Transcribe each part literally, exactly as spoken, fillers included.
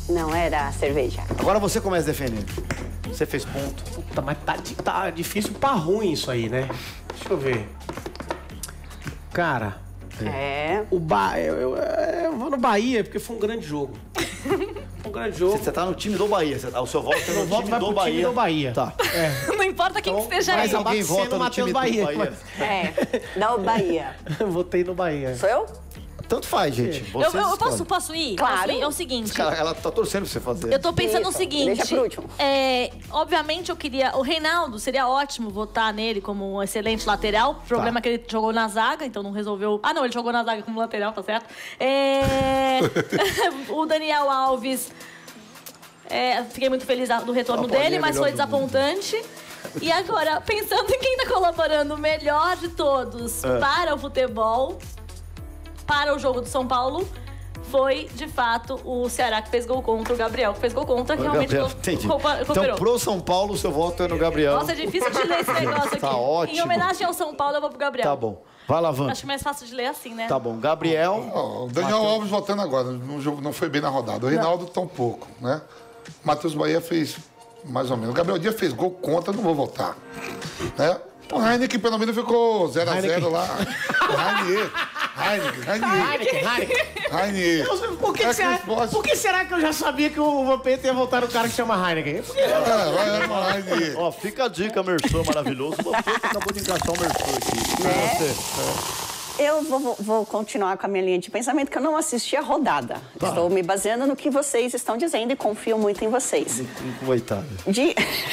Não, era a cerveja. Agora você começa a defender. Você fez ponto. Puta, mas tá, tá difícil pra ruim isso aí, né? Deixa eu ver. Cara... É. O ba... eu, eu, eu vou no Bahia, porque foi um grande jogo. Um grande jogo. Você tá no time do Bahia. Você tá, o seu voto é no voto time vai do pro Bahia. time do Bahia. Tá. É. Não importa quem Então, que esteja mas aí. alguém vota no time do Bahia. Bahia. Mas... É, da Bahia. Eu votei no Bahia. Sou eu? Tanto faz, gente. Eu, Vocês eu posso, escolhem. posso ir? Claro. Posso ir? É o seguinte. Cara, ela tá torcendo pra você fazer. Eu tô pensando Isso, no seguinte. deixa pro último. É, obviamente eu queria... O Reinaldo, seria ótimo votar nele como um excelente lateral. O problema é que ele jogou na zaga, então não resolveu... Ah, não, ele jogou na zaga como lateral, tá certo? É... o Daniel Alves... É, fiquei muito feliz do retorno A bolinha dele, mas melhor foi do desapontante. E agora, pensando em quem tá colaborando melhor de todos É. para o futebol, para o jogo do São Paulo, foi, de fato, o Ceará que fez gol contra, o Gabriel que fez gol contra, que realmente Gabriel, co- entendi. co- Então, cooperou. pro São Paulo, o seu voto é no Gabriel. Nossa, é difícil de ler esse negócio aqui. Tá ótimo. Em homenagem ao São Paulo, eu vou pro Gabriel. Tá bom. Vai lá, Van. Acho mais fácil de ler assim, né? Tá bom. Gabriel. Ó, o Daniel Alves votando agora, no jogo não foi bem na rodada. O Reinaldo tão pouco, né? O Matheus Bahia fez mais ou menos. O Gabriel Dias fez gol contra, não vou votar. Né? O Heineken pelo menos ficou zero a zero lá. Rainier. Heineken, Rainier. Heineken, Heineken. Rainier. Por que, É que será, que posso- por que será que eu já sabia que o Vampeta ia votar no cara que chama Heineken? Por que- É, vai no Rainier. Ó, fica a dica, Merchan maravilhoso. O Vampeta acabou de encaixar o Merchan aqui. Né? Você. Eu vou, vou- vou continuar com a minha linha de pensamento, que eu não assisti a rodada. Tá. Estou me baseando no que vocês estão dizendo e confio muito em vocês. Coitado. De...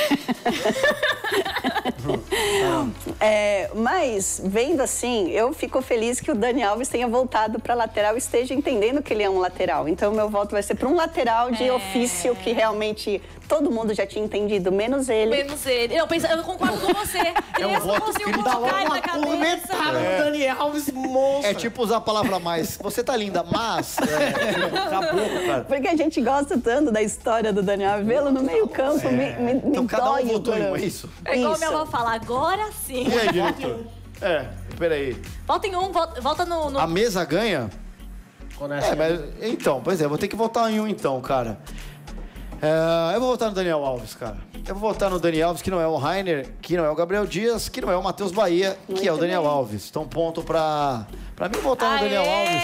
É, mas, vendo assim, eu fico feliz que o Dani Alves tenha voltado para lateral e esteja entendendo que ele é um lateral. Então, meu voto vai ser para um lateral de É. ofício que realmente todo mundo já tinha entendido, menos ele. Menos ele. Eu, penso, eu concordo com você. É um Esse eu voto consigo crítico. colocar ele na Uma cabeça. cornetada no Daniel Alves, monstro. É tipo usar a palavra mais. Você tá linda, mas. É, tipo, acabou, cara. Porque a gente gosta tanto da história do Daniel Alves, vê-lo no meio-campo, me, me, me Então cada dói um o votou em um, coração. é isso? É igual Isso. minha avó fala, agora sim. E aí, diretor? É, peraí. Volta em um, volta, volta no... no- A mesa ganha? Conhece? É, mas. Então, pois é, vou ter que votar em um então, cara. É, eu vou votar no Daniel Alves, cara. Eu vou votar no Daniel Alves, que não é o Rainer, que não é o Gabriel Dias, que não é o Matheus Bahia, que é o Daniel Alves. Então, ponto pra. Pra mim, votar no Aê! Daniel Alves.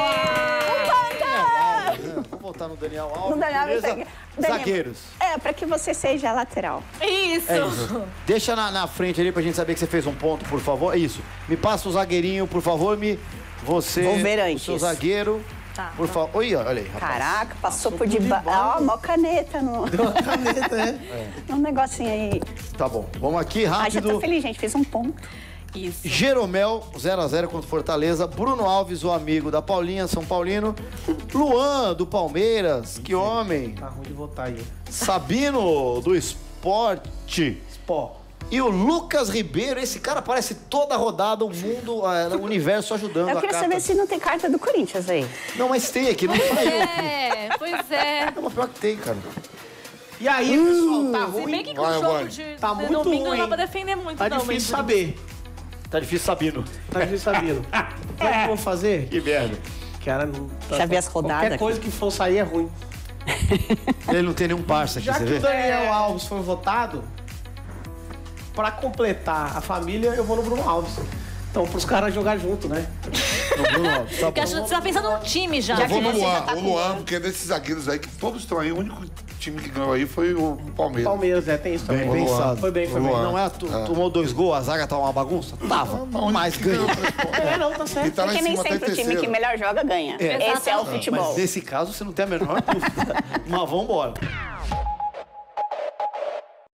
Opa! É, vou votar no Daniel Alves. No Daniel Alves, beleza? Daniel- Zagueiros. É, para que você seja lateral. Isso. É isso. Deixa na, na frente ali pra gente saber que você fez um ponto, por favor. É isso. Me passa o zagueirinho, por favor, me. Você. Vou ver O antes. seu zagueiro. Tá. Por favor. Oi, olha aí, rapaz. Caraca, passou, por debaixo. Ó, mó caneta no. Caneta, é. Um negocinho aí. Tá bom. Vamos aqui, Ah, já tô rápido. feliz, gente. Fiz um ponto. Isso. Jeromel, zero a zero contra o Fortaleza. Bruno Alves, o amigo da Paulinha, São Paulino. Luan, do Palmeiras. Que homem. Tá ruim de votar aí. Sabino, do Esporte. Spó. E o Lucas Ribeiro. Esse cara parece toda rodada, o mundo, eh, o universo ajudando Eu a queria carta. saber se não tem carta do Corinthians aí. Não, mas tem aqui, não saiu. É, pois é. Não, mas pior que tem, cara. E aí, pessoal, tá Se ruim? bem que com Vai, o jogo vai. de, Tá de muito domingo não ruim. dá pra defender muito, Tá não. difícil mas- saber. Tá difícil sabendo. Tá difícil saber. Sabe o que eu vou fazer? Que merda. Cara, não... tá- Já vi as rodadas Qualquer aqui. coisa que for sair é ruim. Ele não tem nenhum parça aqui, Já você que vê? o Daniel Alves foi votado, pra completar a família, eu vou no Bruno Alves. Então, pros caras jogar junto, né? No Bruno Alves, tá Porque bom. acho que você tá pensando no time já. Eu vou no você já Luan, tá o com Luan, medo. porque desses zagueiros aí, que todos estão aí, o único time que ganhou aí foi o Palmeiras. Palmeiras, é, tem isso também. Bem pensado. Foi bem, foi O bem. Luan. Não Não é, tu, tomou dois gols, a zaga tá uma bagunça? Tava, Não, o único mas que ganhou. três pontos. é, não, tá E certo. tá lá Porque em nem cima, tá em sempre o time que terceiro. melhor joga ganha. Esse é o Exatamente. futebol. Mas nesse caso você não tem a menor dúvida. Mas vambora.